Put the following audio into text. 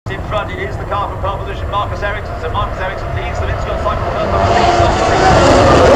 In front, it is the car from pole position, Marcus Ericsson. So Marcus Ericsson leads them into your cycle.